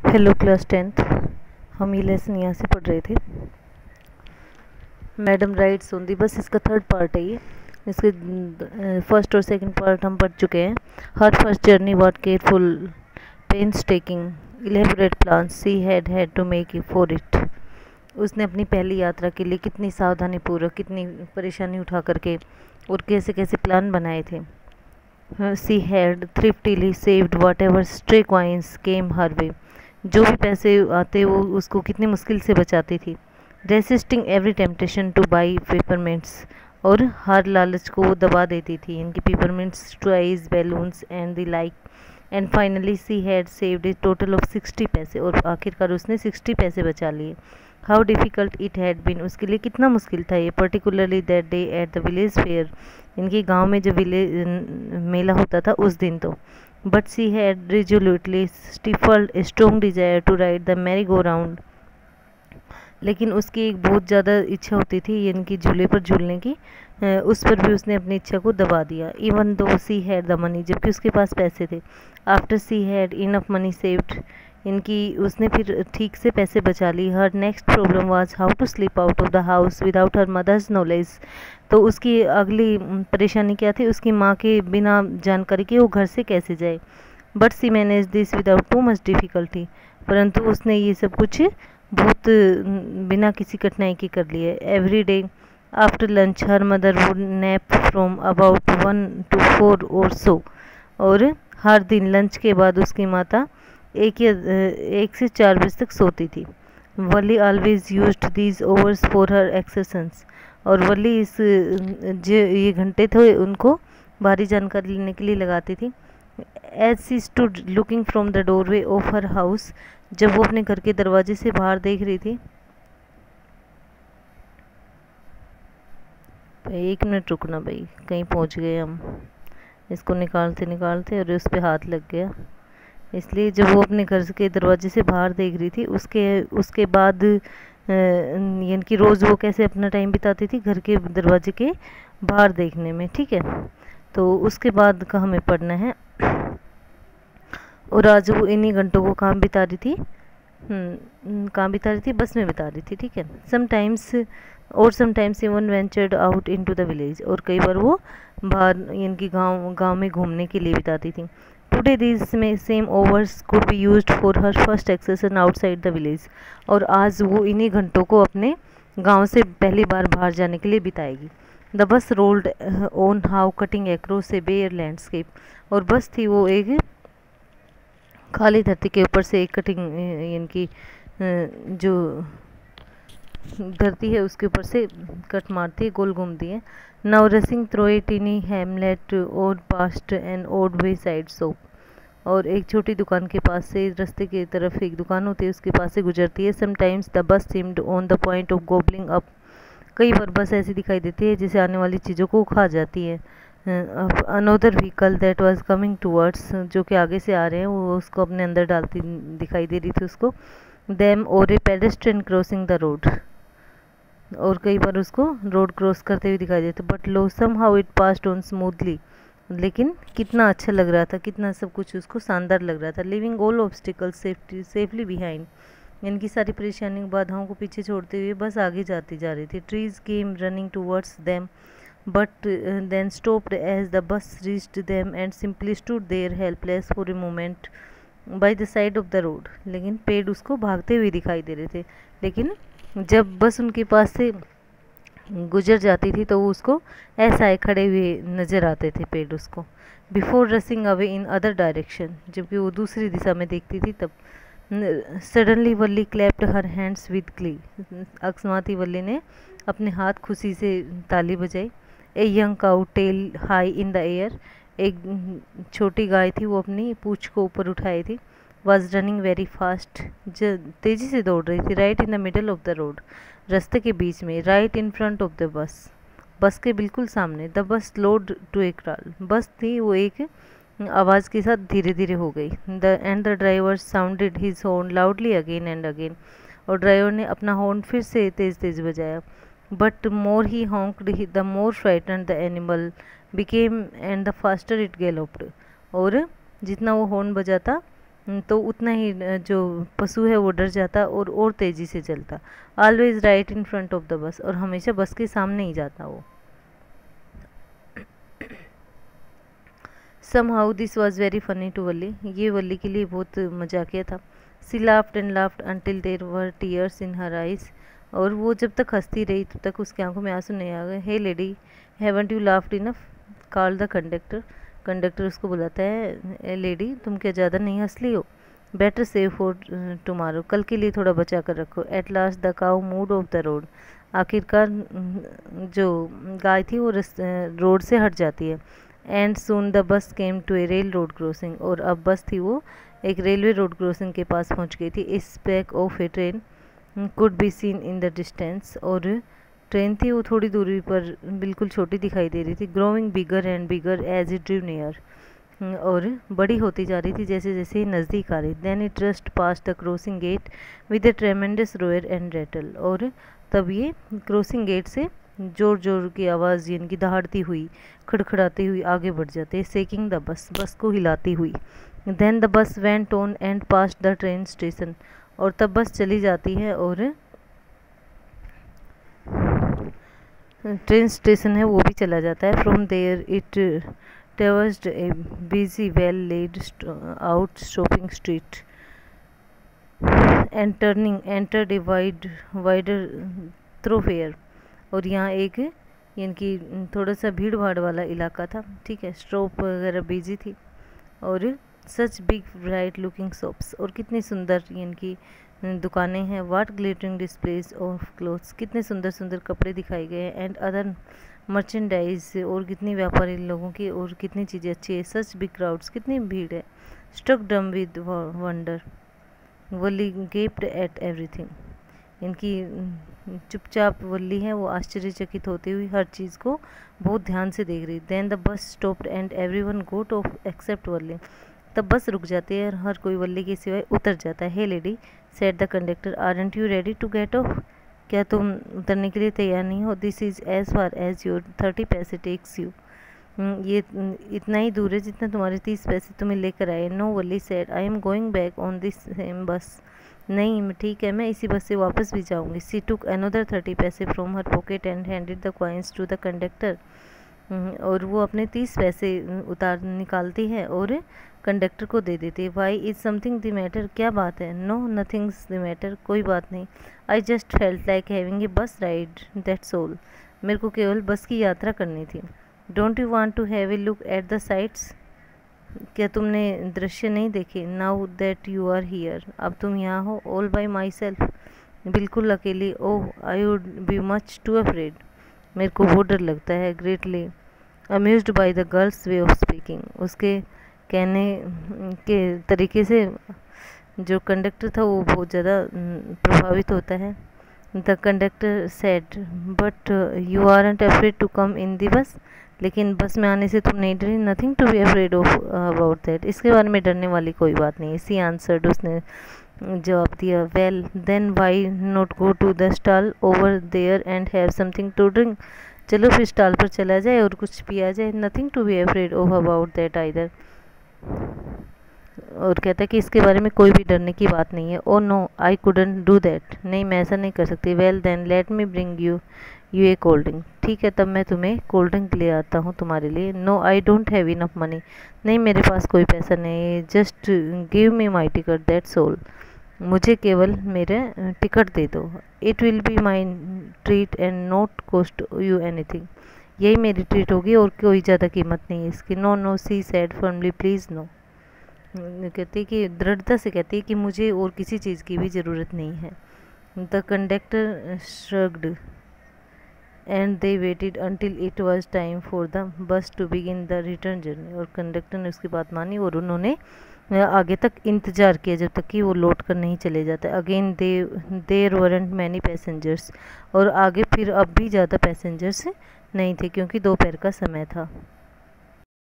Hello class 10th। हम ये lesson यहाँ से पढ़ रहे थे। मैडम राइट्स ओन दी बस, इसका थर्ड पार्ट है ये। इसके फर्स्ट और सेकंड पार्ट हम पढ़ चुके हैं। Her first journey what careful pains taking elaborate plan she had to make for it. उसने अपनी पहली यात्रा के लिए कितनी सावधानी पूर्वक, कितनी परेशानी उठा करके और कैसे कैसे प्लान बनाए थे। She had thriftily saved whatever stray coins came her way. जो भी पैसे आते वो उसको कितनी मुश्किल से बचाती थी। Resisting every temptation to buy peppermints, और हर लालच को वो दबा देती थी। इनकी peppermints, toys, balloons and the like. And finally she had saved a total of 60 paise, और आखिरकार उसने 60 पैसे बचा लिए। How difficult it had been, उसके लिए कितना मुश्किल था ये। Particularly that day at the village fair, इनके गांव में जब मेला होता था उस दिन तो। But she had resolutely stifled a strong desire to ride the merry go round. लेकिन उसकी एक बहुत ज़्यादा इच्छा होती थी इनकी झूले पर झूलने की। उस पर भी उसने अपनी इच्छा को दबा दिया। Even though she had the money, जबकि उसके पास पैसे थे। After she had enough money saved, इनकी उसने फिर ठीक से पैसे बचा ली। Her next problem was how to slip out of the house without her mother's knowledge. तो उसकी अगली परेशानी क्या थी, उसकी माँ के बिना जानकारी के वो घर से कैसे जाए। But she manage this without too much difficulty, परंतु उसने ये सब कुछ बहुत बिना किसी कठिनाई के कर लिए। Every day after lunch her mother would nap from about 1 to 4 और सो, और हर दिन लंच के बाद उसकी माता 1 से 4 बजे तक सोती थी। Valli always used these hours for her exercise, और वली इस जो ये घंटे थे उनको भारी जानकारी लेने के लिए लगाती थी। As she stood looking from the doorway of her house, जब वो अपने घर के दरवाजे से बाहर देख रही थी। 1 मिनट रुकना भाई, कहीं पहुंच गए हम। इसको निकालते निकालते और उस पर हाथ लग गया, इसलिए जब वो अपने घर के दरवाजे से बाहर देख रही थी उसके बाद यानी कि रोज़ वो कैसे अपना टाइम बिताती थी घर के दरवाजे के बाहर देखने में। ठीक है, तो उसके बाद का हमें पढ़ना है। और आज वो इन्हीं घंटों को कहाँ बिता रही थी, बस में बिता रही थी। ठीक है, sometimes even ventured out into the village, और कई बार वो बाहर इनकी गांव में घूमने के लिए बिताती थी। टुडे दीज में same hours could be used for her first exercise outside the village, और आज वो इन्हीं घंटों को अपने गांव से पहली बार बाहर जाने के लिए बिताएगी। The bus rolled on how cutting across a bare landscape, और बस थी वो एक खाली धरती के ऊपर से एक कटिंग इनकी जो धरती है उसके ऊपर से कट मारती है, गोल घूमती है। Now rushing through a tiny hamlet odd past and odd wayside shop, और एक छोटी दुकान के पास से, रास्ते की तरफ एक दुकान होती है उसके पास से गुजरती है। Sometimes the bus seemed on the point of gobbling up, कई बार बस ऐसी दिखाई देती है जैसे आने वाली चीज़ों को खा जाती है। Another vehicle that was coming towards, जो कि आगे से आ रहे हैं, वो उसको अपने अंदर डालती दिखाई दे रही थी उसको। देम और a pedestrian crossing the road, और कई बार उसको रोड क्रॉस करते हुए दिखाई देते। But lo somehow it passed on smoothly, लेकिन कितना अच्छा लग रहा था, कितना सब कुछ उसको शानदार लग रहा था। Leaving all obstacles safely behind, इनकी सारी परेशानियों बाधाओं को पीछे छोड़ते हुए बस आगे जाती जा रही थी। Trees came running towards them but then stopped as the bus reached them and simply stood there helpless for a moment by the side of the road। लेकिन पेड़ उसको भागते हुए दिखाई दे रहे थे, लेकिन जब बस उनके पास से गुजर जाती थी तो वो उसको ऐसा खड़े हुए नज़र आते थे पेड़ उसको। Before rushing away in other direction, जबकि वो दूसरी दिशा में देखती थी तब। Suddenly Valli clapped her hands with glee, अकस्माती वल्ली ने अपने हाथ खुशी से ताली बजाई। A young cow tail high in the air, एक छोटी गाय थी वो अपनी पूंछ को ऊपर उठाई थी। वॉज रनिंग वेरी फास्ट, तेज़ी से दौड़ रही थी। Right in the middle of the road, रास्ते के बीच में। Right in front of the bus, bus के बिल्कुल सामने। The bus slowed to A crawl, बस थी वो एक आवाज़ के साथ धीरे धीरे हो गई। The driver sounded his horn loudly again and again, और ड्राइवर ने अपना हॉर्न फिर से तेज़ तेज़ बजाया। But more he honked the more frightened the animal became and the faster it galloped, और जितना वो हॉर्न बजाता तो उतना ही जो पशु है वो डर जाता और तेज़ी से चलता। Always right in front of the bus, और हमेशा बस के सामने ही जाता वो। Somehow this was very funny to वल्ली, ये वल्ली के लिए बहुत मजाकिया था। She laughed and laughed until there were tears in her eyes, और वो जब तक हंसती रही तब तक उसकी आंखों में आंसू नहीं आ गए। Hey lady, haven't you laughed enough? called the conductor. Conductor उसको बुलाता है, लेडी तुम क्या ज़्यादा नहीं हंस ली हो? बेटर सेव फॉर टुमारो, कल के लिए थोड़ा बचा कर रखो। At last the cow moved off the road, आखिरकार जो गाय थी वो रोड से हट जाती है। And soon the bus came to a railroad crossing, और अब बस थी वो एक रेलवे रोड क्रॉसिंग के पास पहुंच गई थी। इस speck of a train could be seen in the distance, और ट्रेन थी वो थोड़ी दूरी पर बिल्कुल छोटी दिखाई दे रही थी। Growing bigger and bigger as it drew near, और बड़ी होती जा रही थी जैसे जैसे ही नज़दीक आ रही। Then it just pass the crossing gate with a tremendous roar and rattle, और तब ये क्रॉसिंग गेट से जोर जोर की आवाज़ इनकी दहाड़ती हुई खड़खड़ाती हुई आगे बढ़ जाते हैं। सेकिंग द बस, बस को हिलाती हुई। Then the bus went on and pass the train station, और तब बस चली जाती है और ट्रेन स्टेशन है वो भी चला जाता है। From there it traversed a busy, well-laid out shopping street and turning entered a wider thoroughfare, और यहाँ एक इनकी थोड़ा सा भीड़ भाड़ वाला इलाका था, ठीक है। शॉप वगैरह बिजी थी, और such big bright looking shops, और कितनी सुंदर इनकी दुकानें हैं। What glittering displays of clothes, कितने सुंदर सुंदर कपड़े दिखाए गए हैं। एंड अदर मर्चेंडाइज, और कितनी व्यापारी लोगों की और कितनी चीज़ें अच्छी है। सच बिग क्राउड्स, कितनी भीड़ है। Struck dumb with wonder, Valli gaped at everything, इनकी चुपचाप वल्ली है वो आश्चर्यचकित होती हुई हर चीज़ को बहुत ध्यान से देख रही। Then the bus stopped and everyone got off except Valli, तब बस रुक जाती है और हर कोई वल्ली के सिवाय उतर जाता है। Hey lady, said the conductor, aren't you ready to get off, क्या तुम उतरने के लिए तैयार नहीं हो? This is as far as your 30 paise takes you, ये इतना ही दूर है जितना तुम्हारे 30 पैसे तुम्हें लेकर आए। No, Valli said, I am going back on this same bus, नहीं ठीक है मैं इसी बस से वापस भी जाऊंगी। सी टुक another 30 paise from her pocket and handed the coins to the conductor, और वो अपने 30 पैसे निकालती है और कंडक्टर को दे देती है। Why is something the matter, क्या बात है? नो नथिंग्स द मैटर, कोई बात नहीं। I just felt like having a bus ride, that's all, मेरे को केवल बस की यात्रा करनी थी। Don't you want to have a look at the sights, क्या तुमने दृश्य नहीं देखे? Now that you are here, अब तुम यहाँ हो। ऑल बाई माई सेल्फ, बिल्कुल अकेली। Oh, I would be much too afraid, मेरे को बहुत डर लगता है। Greatly amused by the girl's way of speaking, उसके कहने के तरीके से जो कंडक्टर था वो बहुत ज़्यादा प्रभावित होता है। The conductor said, but you aren't afraid to come in the bus, लेकिन बस में आने से तुम नहीं डरी? Nothing to be afraid of about that, इसके बारे में डरने वाली कोई बात नहीं है। सी आंसर्ड, उसने जवाब दिया। Well then why not go to the stall over there and have something to drink, चलो फिर स्टॉल पर चला जाए और कुछ पिया जाए। Nothing to be afraid of about that either, और कहता है कि इसके बारे में कोई भी डरने की बात नहीं है। Oh no, I couldn't do that, नहीं मैं ऐसा नहीं कर सकती। Well then let me bring you a cold drink, ठीक है तब मैं तुम्हें कोल्ड ड्रिंक ले आता हूँ तुम्हारे लिए। No I don't have enough money, नहीं मेरे पास कोई पैसा नहीं। Just give me my ticket, that's all, मुझे केवल मेरे टिकट दे दो। It will be my treat and not cost you anything, यही मेरी ट्रीट होगी और कोई ज़्यादा कीमत नहीं है इसकी। No no, she said firmly, please no, कहती कि दृढ़ता से कहती है कि मुझे और किसी चीज़ की भी ज़रूरत नहीं है। The conductor shrugged and they waited until it was time for the bus to begin the return journey, और कंडक्टर ने उसकी बात मानी और उन्होंने आगे तक इंतज़ार किया जब तक कि वो लौट कर नहीं चले जाते। Again there weren't many passengers, और आगे फिर अब भी ज़्यादा पैसेंजर्स नहीं थे क्योंकि दोपहर का समय था।